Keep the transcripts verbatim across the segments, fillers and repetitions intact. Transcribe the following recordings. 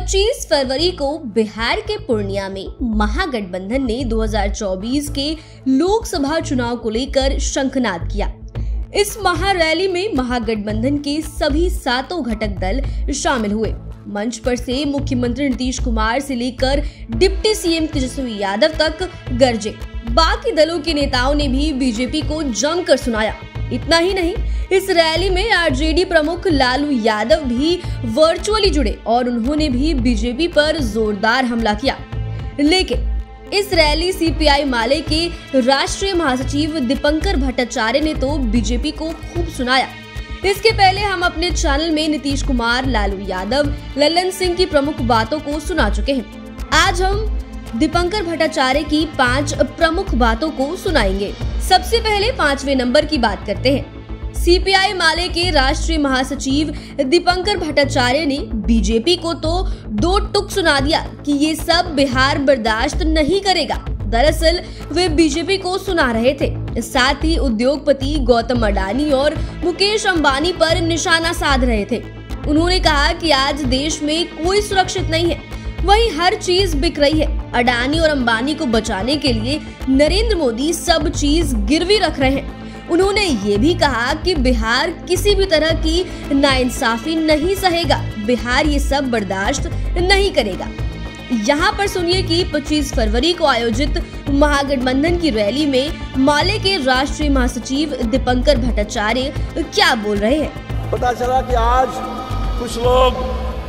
पच्चीस फरवरी को बिहार के पूर्णिया में महागठबंधन ने दो हज़ार चौबीस के लोकसभा चुनाव को लेकर शंखनाद किया। इस महारैली में महागठबंधन के सभी सातों घटक दल शामिल हुए। मंच पर से मुख्यमंत्री नीतीश कुमार से लेकर डिप्टी सीएम तेजस्वी यादव तक गरजे। बाकी दलों के नेताओं ने भी बीजेपी को जमकर सुनाया। इतना ही नहीं, इस रैली में आरजेडी प्रमुख लालू यादव भी वर्चुअली जुड़े और उन्होंने भी बीजेपी पर जोरदार हमला किया। लेकिन इस रैली सीपीआई माले के राष्ट्रीय महासचिव दीपंकर भट्टाचार्य ने तो बीजेपी को खूब सुनाया। इसके पहले हम अपने चैनल में नीतीश कुमार, लालू यादव, लल्लन सिंह की प्रमुख बातों को सुना चुके हैं। आज हम दीपंकर भट्टाचार्य की पांच प्रमुख बातों को सुनाएंगे। सबसे पहले पांचवें नंबर की बात करते हैं। सीपीआई माले के राष्ट्रीय महासचिव दीपंकर भट्टाचार्य ने बीजेपी को तो दो टुक सुना दिया कि ये सब बिहार बर्दाश्त नहीं करेगा। दरअसल वे बीजेपी को सुना रहे थे, साथ ही उद्योगपति गौतम अडानी और मुकेश अंबानी पर निशाना साध रहे थे। उन्होंने कहा कि आज देश में कोई सुरक्षित नहीं है, वहीं हर चीज बिक रही है। अडानी और अंबानी को बचाने के लिए नरेंद्र मोदी सब चीज गिरवी रख रहे हैं। उन्होंने ये भी कहा कि बिहार किसी भी तरह की नाइंसाफी नहीं सहेगा, बिहार ये सब बर्दाश्त नहीं करेगा। यहाँ पर सुनिए कि पच्चीस फरवरी को आयोजित महागठबंधन की रैली में माले के राष्ट्रीय महासचिव दीपंकर भट्टाचार्य क्या बोल रहे हैं। पता चला कि आज कुछ लोग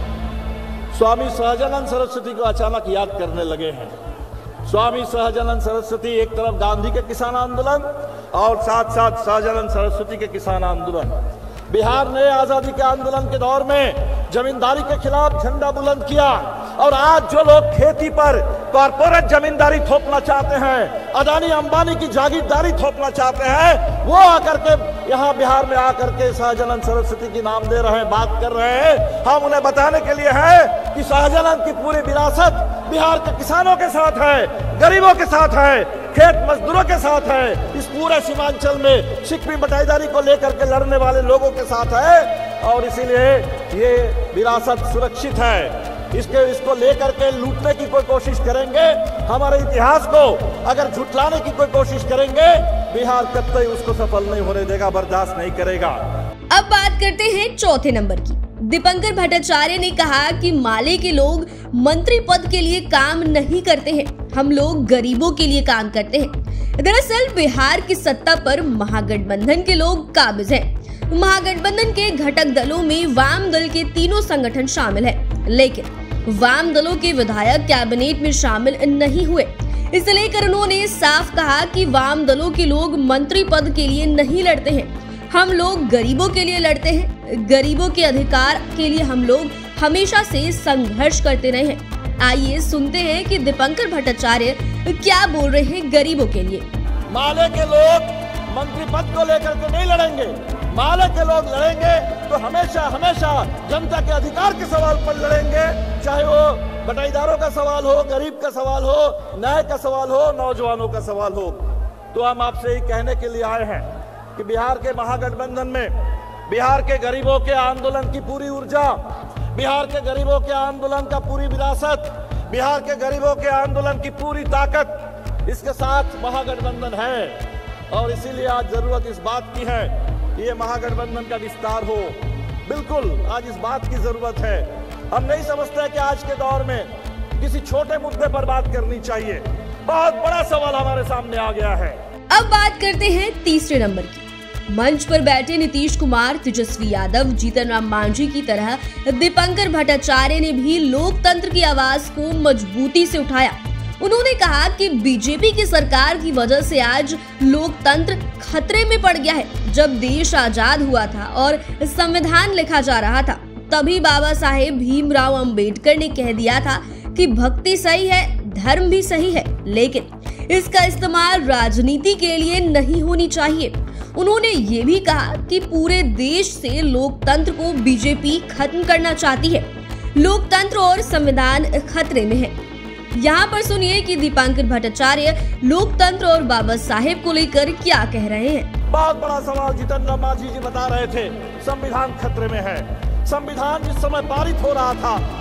स्वामी सहजानंद सरस्वती को अचानक याद करने लगे हैं। स्वामी सहजानंद सरस्वती एक तरफ गांधी के किसान आंदोलन और साथ साथ सहजानंद सरस्वती के किसान आंदोलन। बिहार ने आजादी के आंदोलन के दौर में जमींदारी के खिलाफ झंडा बुलंद किया और आज जो लोग खेती पर कॉर्पोरेट जमींदारी थोपना चाहते हैं, अडानी अंबानी की जागीरदारी थोपना चाहते हैं, वो आकर के यहाँ बिहार में आकर के सहजानंद सरस्वती की नाम दे रहे हैं, बात कर रहे हैं। हम उन्हें बताने के लिए है कि सहजानंद की पूरी विरासत बिहार के किसानों के साथ है, गरीबों के साथ है, खेत मजदूरों के साथ है, इस पूरे सीमांचल में सिक्की बटाईदारी को लेकर के लड़ने वाले लोगों के साथ है और इसीलिए ये विरासत सुरक्षित है। इसके इसको लेकर के लूटने की कोई कोशिश करेंगे, हमारे इतिहास को अगर झुटलाने की कोई कोशिश करेंगे, बिहार कतई उसको सफल नहीं होने देगा, बर्दाश्त नहीं करेगा। अब बात करते हैं चौथे नंबर की। दीपंकर भट्टाचार्य ने कहा कि माले के लोग मंत्री पद के लिए काम नहीं करते हैं, हम लोग गरीबों के लिए काम करते हैं। दरअसल बिहार की सत्ता पर महागठबंधन के लोग काबिज हैं। महागठबंधन के घटक दलों में वाम दल के तीनों संगठन शामिल हैं, लेकिन वाम दलों के विधायक कैबिनेट में शामिल नहीं हुए। इसे लेकर उन्होंने साफ कहा कि वाम दलों के लोग मंत्री पद के लिए नहीं लड़ते हैं, हम लोग गरीबों के लिए लड़ते हैं। गरीबों के अधिकार के लिए हम लोग हमेशा से संघर्ष करते रहे हैं। आइए सुनते हैं कि दीपंकर भट्टाचार्य क्या बोल रहे हैं गरीबों के लिए। माले के लोग मंत्री पद को लेकर के नहीं लड़ेंगे, माले के लोग लड़ेंगे तो हमेशा हमेशा जनता के अधिकार के सवाल पर लड़ेंगे, चाहे वो बटाईदारों का सवाल हो, गरीब का सवाल हो, न्याय का सवाल हो, नौजवानों का सवाल हो। तो हम आपसे ही कहने के लिए आए हैं कि बिहार के महागठबंधन में बिहार के गरीबों के आंदोलन की पूरी ऊर्जा, बिहार के गरीबों के आंदोलन का पूरी विरासत, बिहार के गरीबों के आंदोलन की पूरी ताकत इसके साथ महागठबंधन है और इसीलिए आज जरूरत इस बात की है कि ये महागठबंधन का विस्तार हो। बिल्कुल आज इस बात की जरूरत है। हम नहीं समझते कि आज के दौर में किसी छोटे मुद्दे पर बात करनी चाहिए, बहुत बड़ा सवाल हमारे सामने आ गया है। अब बात करते हैं तीसरे नंबर की। मंच पर बैठे नीतीश कुमार, तेजस्वी यादव, जीतन राम मांझी की तरह दीपंकर भट्टाचार्य ने भी लोकतंत्र की आवाज को मजबूती से उठाया। उन्होंने कहा कि बीजेपी की सरकार की वजह से आज लोकतंत्र खतरे में पड़ गया है। जब देश आजाद हुआ था और संविधान लिखा जा रहा था, तभी बाबा साहेब भीमराव अंबेडकर ने कह दिया था कि भक्ति सही है, धर्म भी सही है, लेकिन इसका इस्तेमाल राजनीति के लिए नहीं होनी चाहिए। उन्होंने ये भी कहा कि पूरे देश से लोकतंत्र को बीजेपी खत्म करना चाहती है, लोकतंत्र और संविधान खतरे में है। यहाँ पर सुनिए कि दीपंकर भट्टाचार्य लोकतंत्र और बाबा साहेब को लेकर क्या कह रहे हैं। बहुत बड़ा सवाल जीतन राम मांझी जी बता रहे थे, संविधान खतरे में है। संविधान जिस समय पारित हो रहा था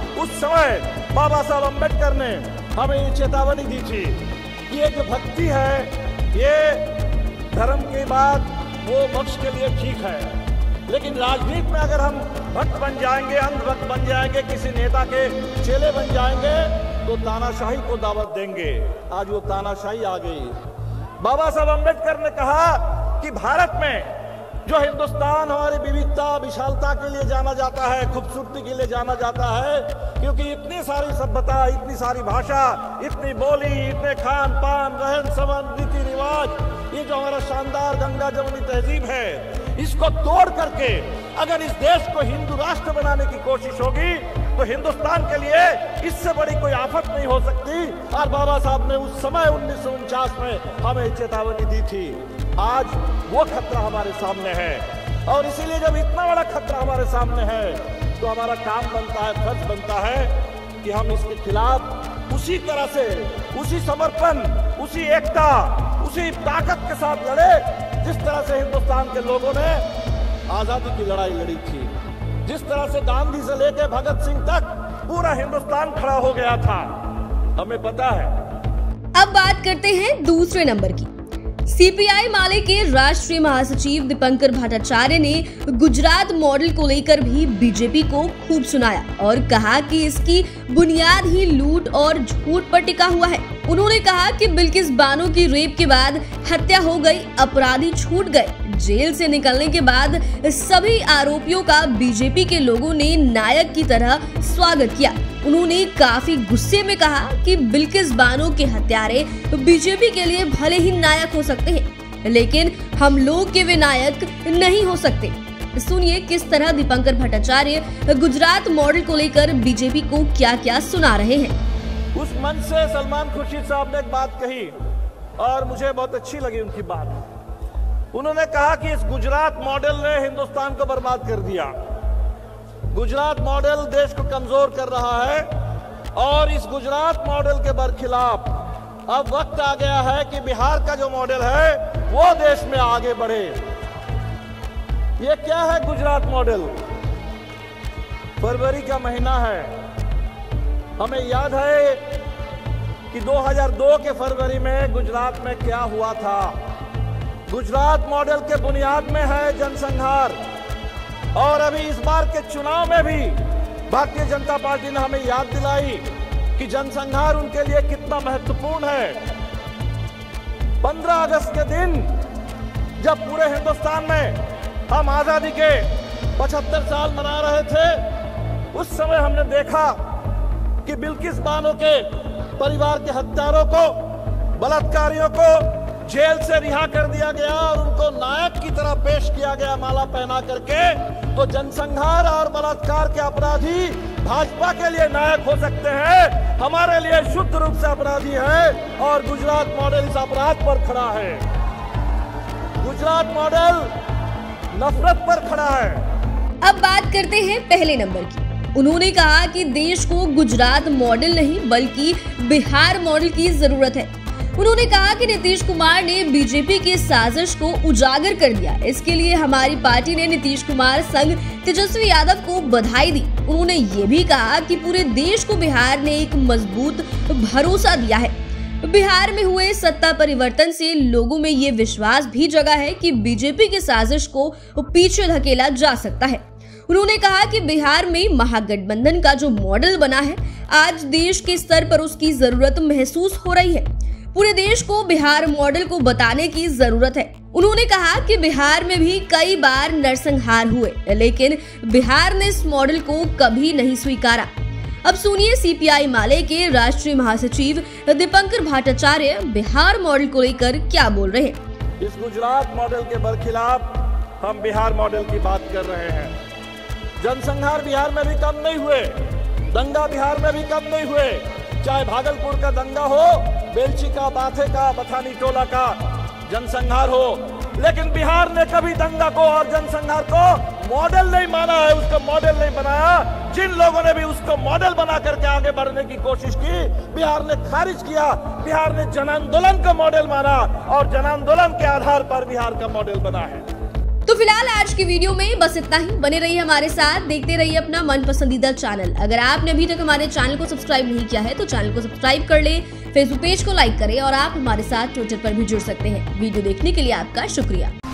उस समय बाबा साहब अम्बेडकर ने हमें ये चेतावनी दी थी कि ये जो भक्ति है ये धर्म के बाद वो मोक्ष के लिए ठीक है, लेकिन राजनीति में अगर हम भक्त बन जाएंगे, अंधभक्त बन जाएंगे, किसी नेता के चेले बन जाएंगे तो तानाशाही को दावत देंगे। आज वो तानाशाही आ गई। बाबा साहब अम्बेडकर ने कहा कि भारत में जो हिंदुस्तान हमारी विविधता विशालता के लिए जाना जाता है, खूबसूरती के लिए जाना जाता है, क्योंकि इतनी सारी सभ्यता, इतनी सारी भाषा, इतनी बोली, इतने खान पान, रहन सहन, रीति रिवाज, ये जो हमारा शानदार गंगा जमुनी तहजीब है, इसको तोड़ करके अगर इस देश को हिंदू राष्ट्र बनाने की कोशिश होगी तो हिंदुस्तान के लिए इससे बड़ी कोई आफत नहीं हो सकती। और बाबा साहब ने उस समय उन्नीस सौ उनचास में हमें चेतावनी दी थी। आज वो खतरा हमारे सामने है, और इसीलिए जब इतना बड़ा खतरा हमारे सामने है तो हमारा काम बनता है, फर्ज बनता है कि हम इसके खिलाफ उसी तरह से, उसी समर्पण, उसी एकता, उसी ताकत के साथ लड़े जिस तरह से हिंदुस्तान के लोगों ने आजादी की लड़ाई लड़ी थी, जिस तरह से गांधी से लेकर भगत सिंह तक पूरा हिंदुस्तान खड़ा हो गया था। हमें पता है। अब बात करते हैं दूसरे नंबर की। सीपीआई माले के राष्ट्रीय महासचिव दीपंकर भट्टाचार्य ने गुजरात मॉडल को लेकर भी बीजेपी को खूब सुनाया और कहा कि इसकी बुनियाद ही लूट और झूठ पर टिका हुआ है। उन्होंने कहा कि बिल्किस बानो की रेप के बाद हत्या हो गई, अपराधी छूट गए। जेल से निकलने के बाद सभी आरोपियों का बीजेपी के लोगों ने नायक की तरह स्वागत किया। उन्होंने काफी गुस्से में कहा कि बिल्किस बानो के हत्यारे बीजेपी के लिए भले ही नायक हो सकते हैं, लेकिन हम लोग के वे नायक नहीं हो सकते। सुनिए किस तरह दीपंकर भट्टाचार्य गुजरात मॉडल को लेकर बीजेपी को क्या क्या सुना रहे हैं। उस मंच से सलमान खुर्शीद साहब ने एक बात कही और मुझे बहुत अच्छी लगी उनकी बात। उन्होंने कहा कि इस गुजरात मॉडल ने हिंदुस्तान को बर्बाद कर दिया। गुजरात मॉडल देश को कमजोर कर रहा है और इस गुजरात मॉडल के बरखिलाफ अब वक्त आ गया है कि बिहार का जो मॉडल है वो देश में आगे बढ़े। ये क्या है गुजरात मॉडल? फरवरी का महीना है। हमें याद है कि दो हज़ार दो के फरवरी में गुजरात में क्या हुआ था। गुजरात मॉडल के बुनियाद में है जनसंहार, और अभी इस बार के चुनाव में भी भारतीय जनता पार्टी ने हमें याद दिलाई कि जनसंहार उनके लिए कितना महत्वपूर्ण है। पंद्रह अगस्त के दिन जब पूरे हिंदुस्तान में हम आजादी के पचहत्तर साल मना रहे थे, उस समय हमने देखा कि बिल्किस बानो के परिवार के हत्यारों को, बलात्कारियों को जेल से रिहा कर दिया गया और उनको नायक की तरह पेश किया गया माला पहना करके। तो जनसंहार और बलात्कार के अपराधी भाजपा के लिए नायक हो सकते हैं, हमारे लिए शुद्ध रूप से अपराधी है, और गुजरात मॉडल इस अपराध पर खड़ा है। गुजरात मॉडल नफरत पर खड़ा है। अब बात करते हैं पहले नंबर की। उन्होंने कहा कि देश को गुजरात मॉडल नहीं बल्कि बिहार मॉडल की जरूरत है। उन्होंने कहा कि नीतीश कुमार ने बीजेपी की साजिश को उजागर कर दिया। इसके लिए हमारी पार्टी ने नीतीश कुमार संग तेजस्वी यादव को बधाई दी। उन्होंने ये भी कहा कि पूरे देश को बिहार ने एक मजबूत भरोसा दिया है। बिहार में हुए सत्ता परिवर्तन से लोगों में ये विश्वास भी जगा है कि बीजेपी की साजिश को पीछे धकेला जा सकता है। उन्होंने कहा कि बिहार में महागठबंधन का जो मॉडल बना है, आज देश के स्तर पर उसकी जरूरत महसूस हो रही है। पूरे देश को बिहार मॉडल को बताने की जरूरत है। उन्होंने कहा कि बिहार में भी कई बार नरसंहार हुए, लेकिन बिहार ने इस मॉडल को कभी नहीं स्वीकारा। अब सुनिए सीपीआई माले के राष्ट्रीय महासचिव दीपंकर भट्टाचार्य बिहार मॉडल को लेकर क्या बोल रहे हैं। इस गुजरात मॉडल के बरखिलाफ हम बिहार मॉडल की बात कर रहे हैं। जनसंहार बिहार में भी कम नहीं हुए, दंगा बिहार में भी कम नहीं हुए, चाहे भागलपुर का दंगा हो, बेलची का, बाथे का, बथानी टोला का जनसंहार हो, लेकिन बिहार ने कभी दंगा को और जनसंहार को मॉडल नहीं माना है, उसको मॉडल नहीं बनाया। जिन लोगों ने भी उसको मॉडल बना करके आगे बढ़ने की कोशिश की, बिहार ने खारिज किया। बिहार ने जन आंदोलन का मॉडल माना और जन आंदोलन के आधार पर बिहार का मॉडल बना है। तो फिलहाल आज की वीडियो में बस इतना ही। बने रहिए हमारे साथ, देखते रहिए अपना मन पसंदीदा चैनल। अगर आपने अभी तक हमारे चैनल को सब्सक्राइब नहीं किया है तो चैनल को सब्सक्राइब कर ले, फेसबुक पेज को लाइक करें और आप हमारे साथ ट्विटर पर भी जुड़ सकते हैं। वीडियो देखने के लिए आपका शुक्रिया।